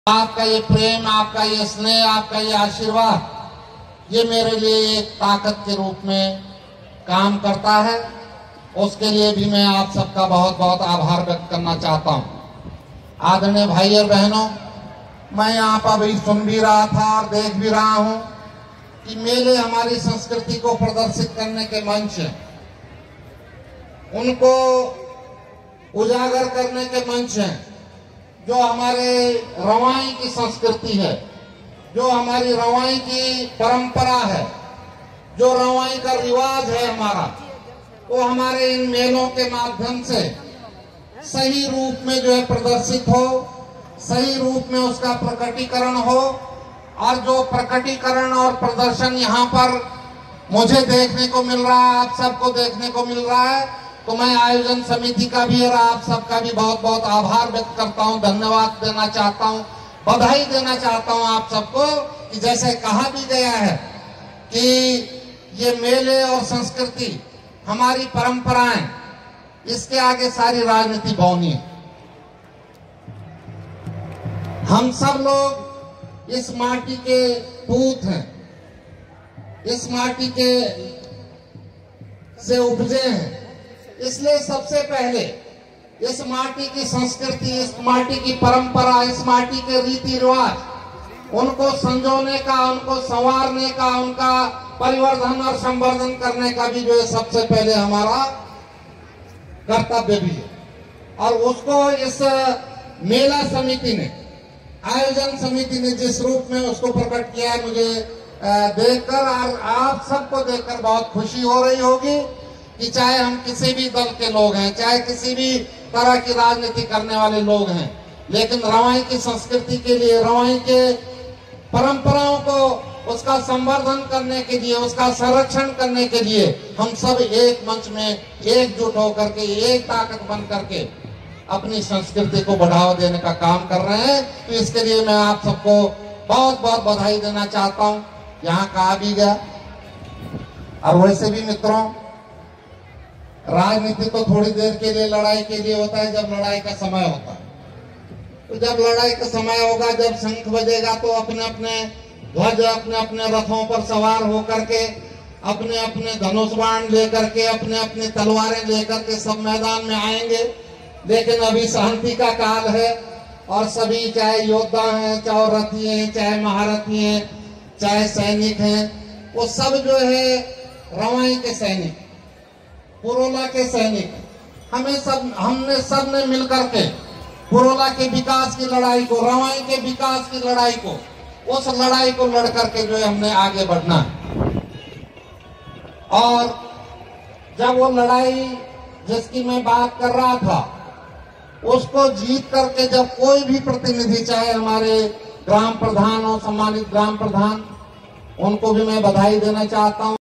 आपका ये प्रेम, आपका ये स्नेह, आपका ये आशीर्वाद, ये मेरे लिए एक ताकत के रूप में काम करता है। उसके लिए भी मैं आप सबका बहुत बहुत आभार व्यक्त करना चाहता हूँ। आदरणीय भाई और बहनों, मैं यहाँ पर अभी सुन भी रहा था और देख भी रहा हूँ कि मेले हमारी संस्कृति को प्रदर्शित करने के मंच हैं, उनको उजागर करने के मंच हैं। जो हमारे रवाई की संस्कृति है, जो हमारी रवाई की परंपरा है, जो रवाई का रिवाज है हमारा, वो हमारे इन मेलों के माध्यम से सही रूप में जो है प्रदर्शित हो, सही रूप में उसका प्रकटीकरण हो। और जो प्रकटीकरण और प्रदर्शन यहाँ पर मुझे देखने को मिल रहा है, आप सबको देखने को मिल रहा है, तो मैं आयोजन समिति का भी और आप सबका भी बहुत बहुत आभार व्यक्त करता हूँ, धन्यवाद देना चाहता हूँ, बधाई देना चाहता हूँ आप सबको कि जैसे कहा भी गया है कि ये मेले और संस्कृति, हमारी परंपराएं, इसके आगे सारी राजनीति बौनी है। हम सब लोग इस माटी के पूत हैं, इस माटी के से उपजे हैं, इसलिए सबसे पहले इस माटी की संस्कृति, इस माटी की परंपरा, इस माटी के रीति रिवाज, उनको संजोने का, उनको संवारने का, उनका परिवर्धन और संवर्धन करने का भी जो है सबसे पहले हमारा कर्तव्य भी है। और उसको इस मेला समिति ने, आयोजन समिति ने जिस रूप में उसको प्रकट किया है, मुझे देखकर और आप सबको देखकर बहुत खुशी हो रही होगी कि चाहे हम किसी भी दल के लोग हैं, चाहे किसी भी तरह की राजनीति करने वाले लोग हैं, लेकिन रवाई की संस्कृति के लिए, रवाई के परंपराओं को उसका संवर्धन करने के लिए, उसका संरक्षण करने के लिए हम सब एक मंच में एकजुट होकर के, एक ताकत बन करके अपनी संस्कृति को बढ़ावा देने का काम कर रहे हैं। तो इसके लिए मैं आप सबको बहुत बहुत बधाई देना चाहता हूँ। यहाँ कहा भी गया, और वैसे भी मित्रों, राजनीति तो थोड़ी देर के लिए, लड़ाई के लिए होता है, जब लड़ाई का समय होता है। तो जब लड़ाई का समय होगा, जब शंख बजेगा, तो अपने अपने ध्वज, अपने अपने रथों पर सवार होकर के, अपने अपने धनुष बाण लेकर के, अपने अपने तलवारें लेकर के सब मैदान में आएंगे। लेकिन अभी शांति का काल है और सभी, चाहे योद्धा हैं, चाहे रथी हैं, चाहे महारथी हैं, चाहे सैनिक हैं, वो सब जो है रवाई के सैनिक, पुरोला के सैनिक, हमने सबने मिलकर के पुरोला के विकास की लड़ाई को, रवाई के विकास की लड़ाई को, उस लड़ाई को लड़ करके जो है हमने आगे बढ़ना है। और जब वो लड़ाई जिसकी मैं बात कर रहा था, उसको जीत करके जब कोई भी प्रतिनिधि, चाहे हमारे ग्राम प्रधान हो, सम्मानित ग्राम प्रधान, उनको भी मैं बधाई देना चाहता हूं।